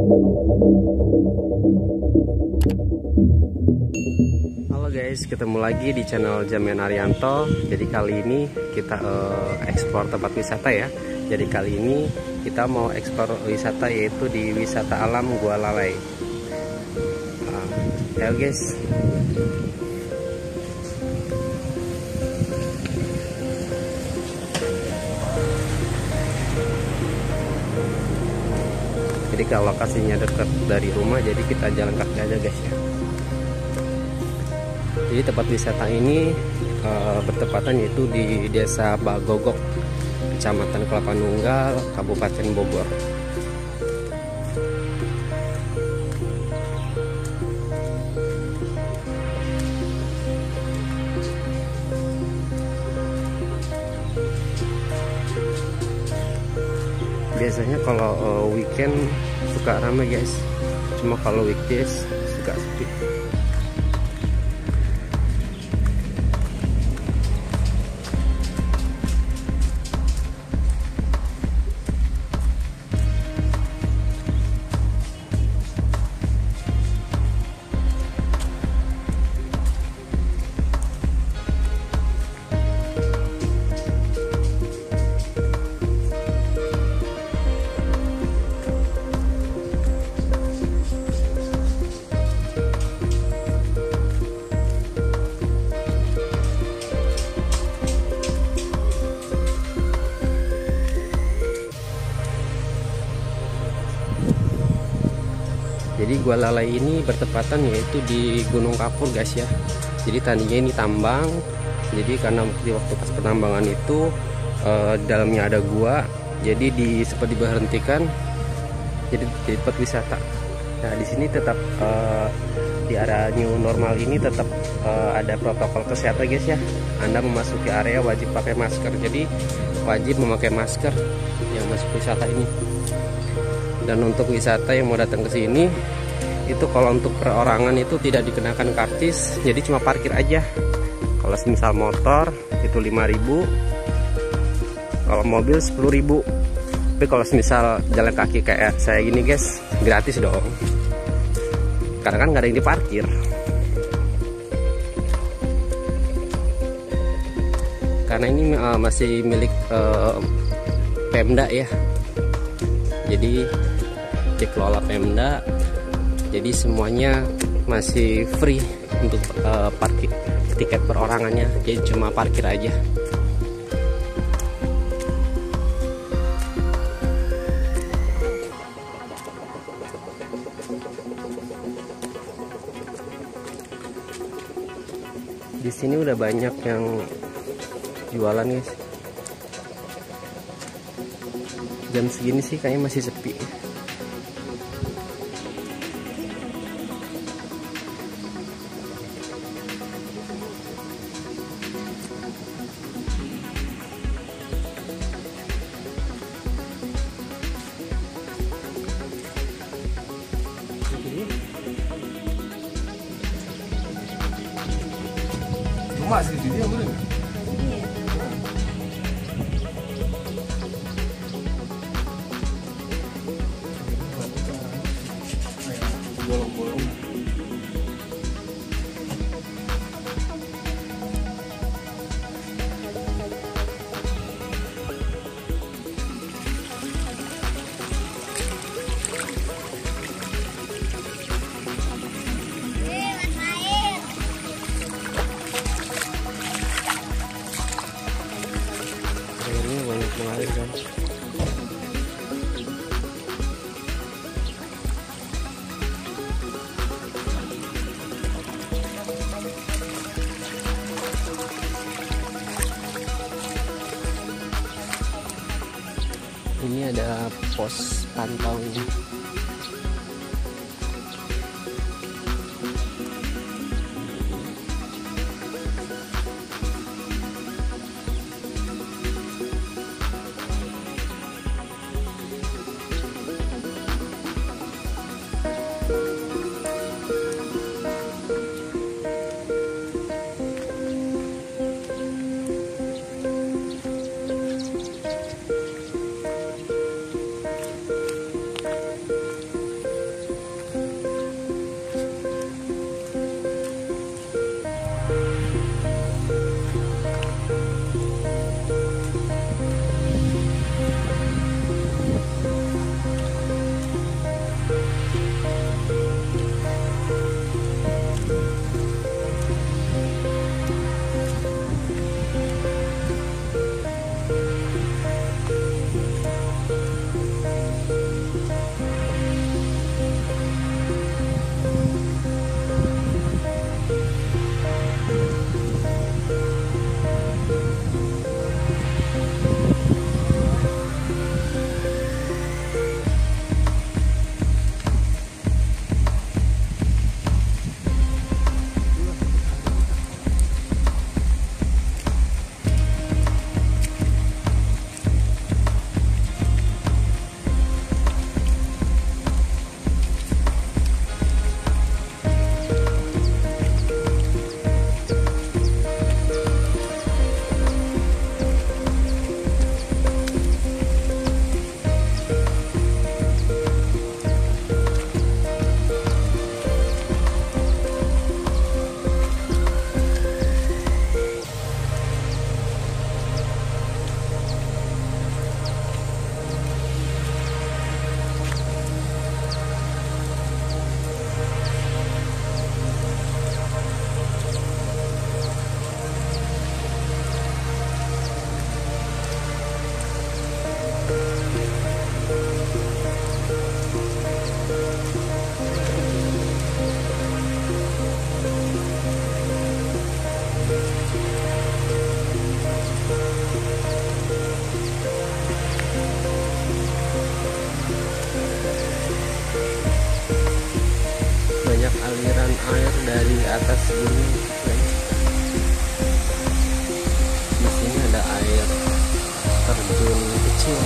Halo guys, ketemu lagi di channel Jamian Arianto. Jadi kali ini kita eksplor tempat wisata ya. Jadi kali ini kita mau eksplor wisata, yaitu di wisata alam Gua Lalai. Ayo guys. Jadi kalau lokasinya dekat dari rumah, jadi kita jalan kaki aja guys ya. Jadi tempat wisata ini bertepatan yaitu di Desa Bagogok, Kecamatan Kelapa Nunggal, Kabupaten Bogor. Biasanya kalau weekend suka ramai guys, cuma kalau weekdays suka sepi. Jadi Gua Lalai ini bertepatan yaitu di Gunung Kapur guys ya. Jadi tadinya ini tambang. Jadi karena di waktu pas penambangan itu dalamnya ada gua, jadi sempat diberhentikan. Jadi tempat wisata. Nah di sini tetap di area new normal ini tetap ada protokol kesehatan guys ya. Anda memasuki area wajib pakai masker. Jadi wajib memakai masker yang masuk wisata ini. Dan untuk wisata yang mau datang ke sini, itu kalau untuk perorangan itu tidak dikenakan karcis, jadi cuma parkir aja. Kalau misal motor itu 5.000, kalau mobil 10.000. Tapi kalau misal jalan kaki kayak saya gini guys, gratis dong. Karena kan nggak ada yang diparkir. Karena ini masih milik Pemda ya. Jadi dikelola Pemda, jadi semuanya masih free untuk parkir, tiket perorangannya, jadi cuma parkir aja. Di sini udah banyak yang jualan guys. Jam segini sih kayaknya masih sepi. Cuma sih dia boleh nggak? Bolong-bolong. Airnya banyak mengalir kan. Ini ada pos pantau ini. dari atas gunung, guys. Di sini ada air terjun kecil.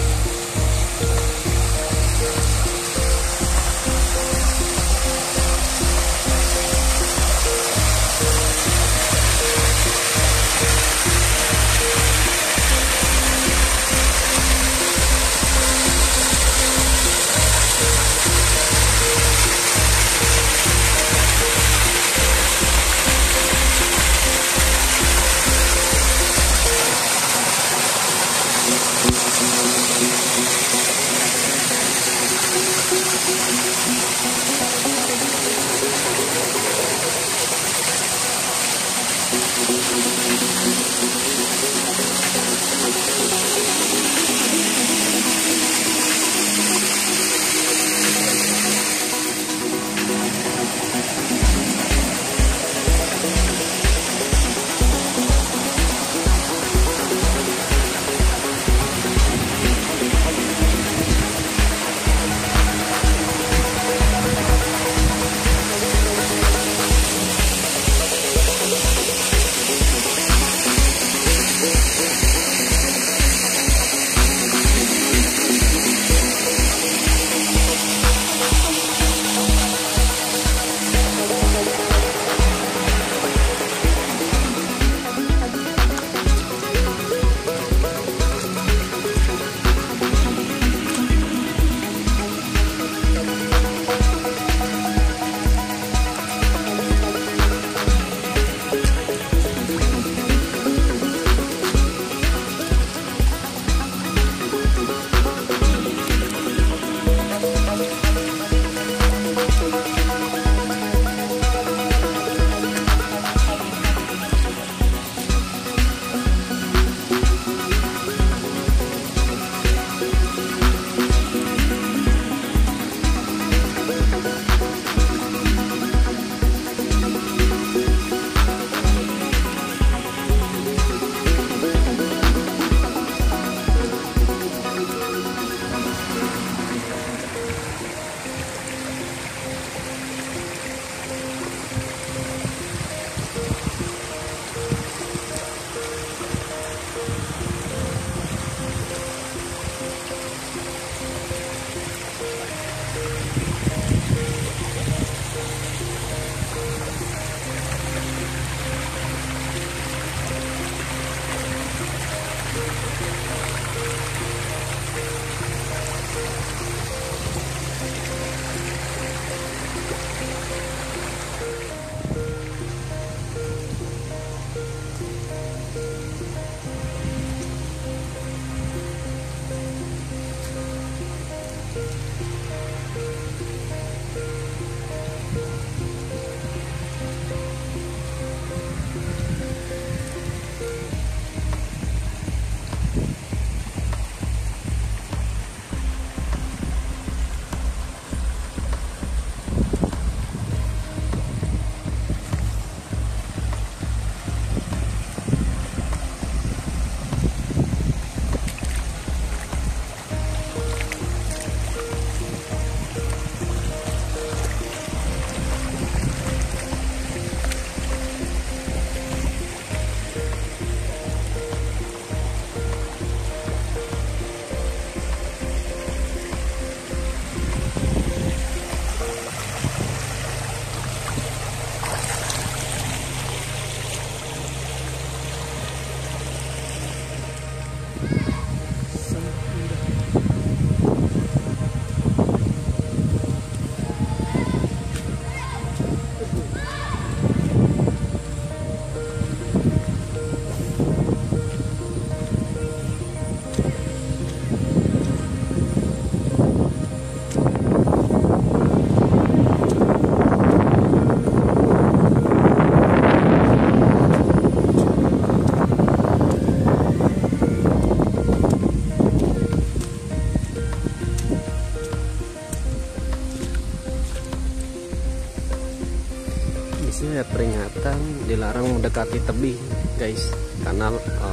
ada peringatan dilarang mendekati tebing guys, karena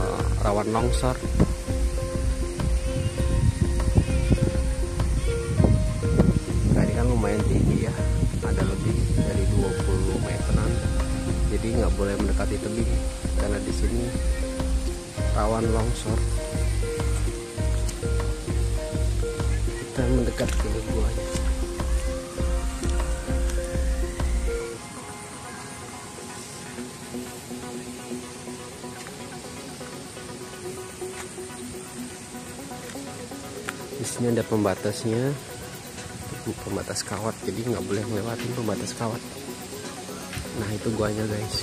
rawan longsor. Nah, ini kan lumayan tinggi ya, ada lebih dari 20 meter. jadi nggak boleh mendekati tebing karena di sini rawan longsor. Kita mendekat ke guanya. Di sini ada pembatasnya, pembatas kawat, jadi nggak boleh ngelewatin pembatas kawat. Nah itu guanya guys.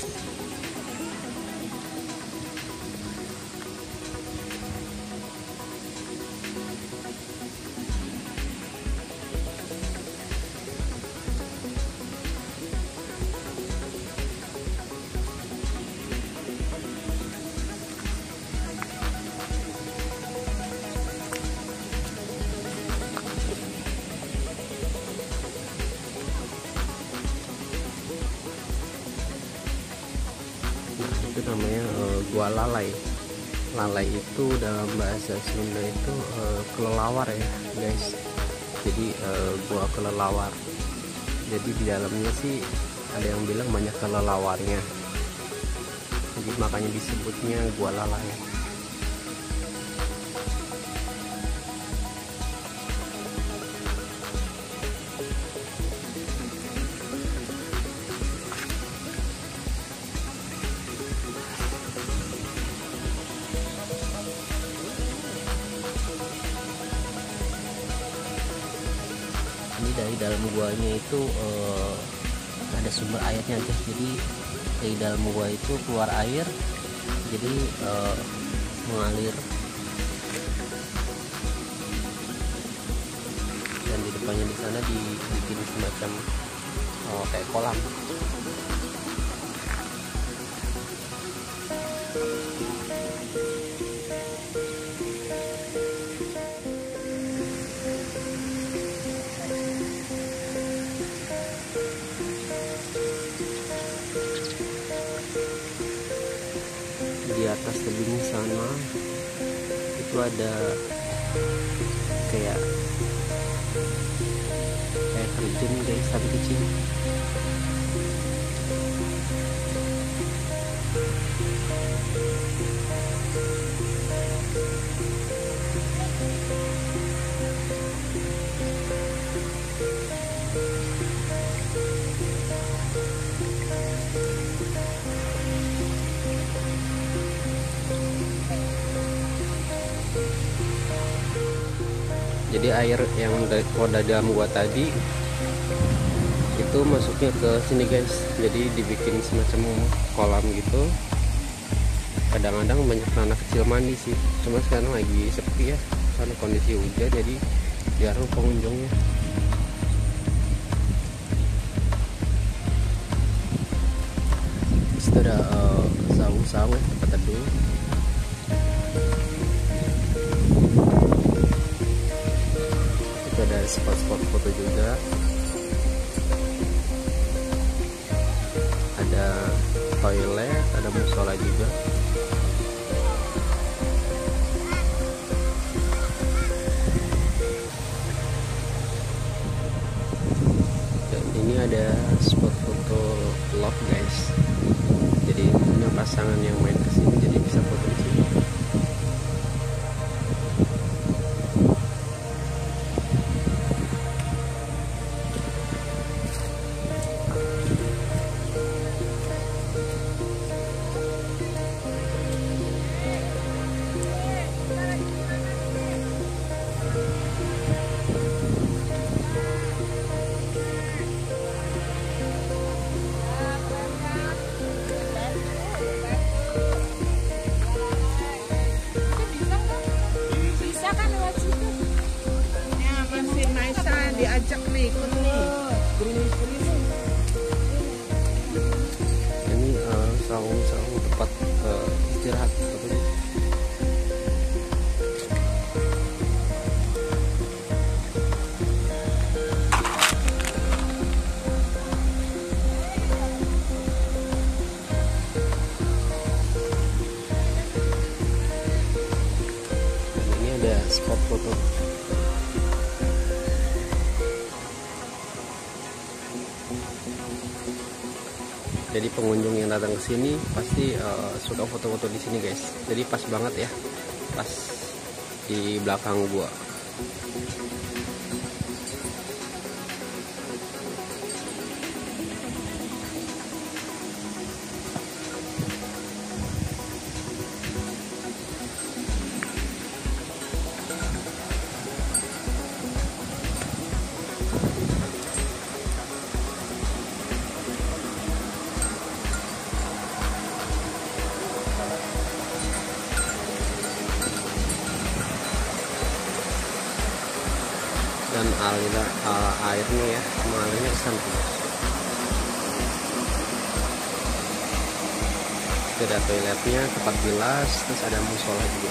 Itu namanya gua lalai. Lalai itu dalam bahasa Sunda itu kelelawar ya guys. Jadi gua kelelawar. Jadi di dalamnya sih ada yang bilang banyak kelelawarnya. Jadi makanya disebutnya gua lalai. Ini dari dalam guanya itu ada sumber airnya guys. Jadi dari dalam gua itu keluar air, jadi mengalir. Dan di depannya di sana dibikin semacam kayak kolam. Di atas tebing sana itu ada kayak terjun guys, tapi kecil. Jadi air yang dari dalam gua tadi itu masuknya ke sini guys. Jadi dibikin semacam kolam gitu. Kadang-kadang banyak anak kecil mandi sih. Cuma sekarang lagi sepi ya karena kondisi hujan, jadi jarang pengunjungnya. Di situ ada saung-saung tempat teduh. Ada spot-spot foto juga, ada toilet, ada musola juga. Dan ini ada spot foto love guys. Jadi punya pasangan yang main kesini, jadi bisa foto di sini. Diajak nih ikut nih. Ini saung tempat istirahat katanya. Dan ini ada spot foto. Jadi pengunjung yang datang ke sini pasti suka foto-foto di sini guys. Jadi pas banget ya, pas di belakang gua. Dan airnya ya mengalirnya ke sana. Ada toiletnya, tempat bilas, terus ada musola juga.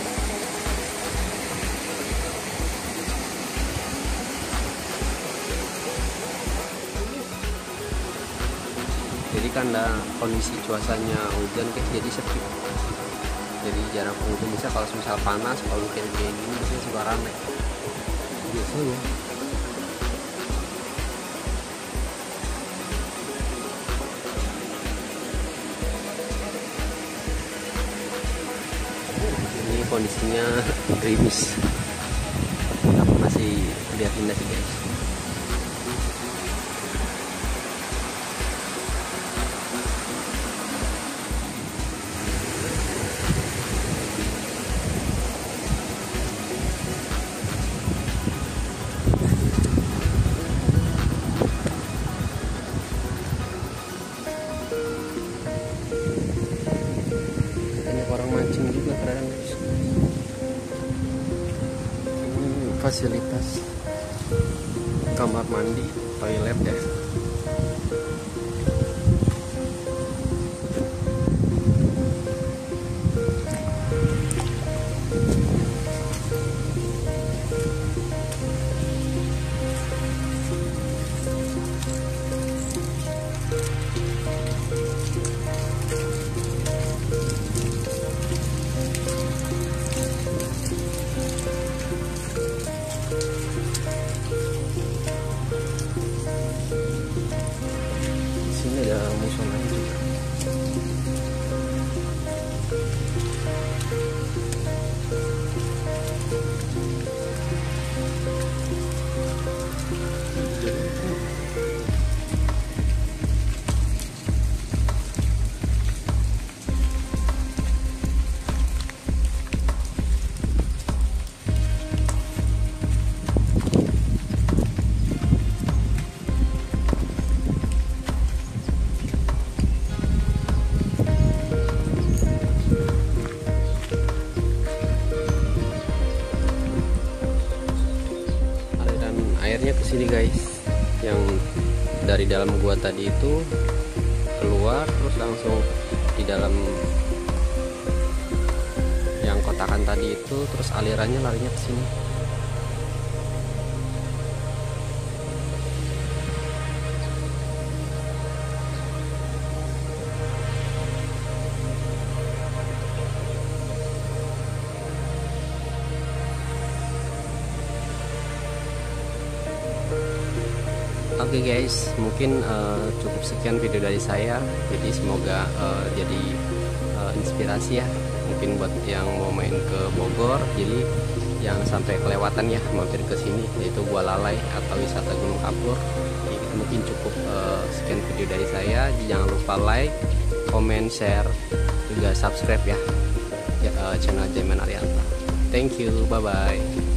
Jadi karena kondisi cuacanya hujan guys, jadi sepi. Jadi jarang pengunjung. Bisa kalau misal panas, kalau kayak gini biasanya suka rame. Biasanya. Ini kondisinya gerimis, tapi masih lihat indah sih guys. Orang mancing juga kadang guys. Fasilitas kamar mandi, toilet ya. Ada musola juga. Airnya ke sini guys, yang dari dalam gua tadi itu keluar terus langsung di dalam yang kotakan tadi itu, terus alirannya larinya ke sini. Oke guys, mungkin cukup sekian video dari saya. Jadi semoga jadi inspirasi ya. Mungkin buat yang mau main ke Bogor, jadi jangan sampai kelewatan ya mampir ke sini, yaitu Gua Lalai atau wisata Gunung Kapur. Jadi mungkin cukup sekian video dari saya. Jadi jangan lupa like, comment, share, juga subscribe ya channel Jayman Arianta. Thank you, bye bye.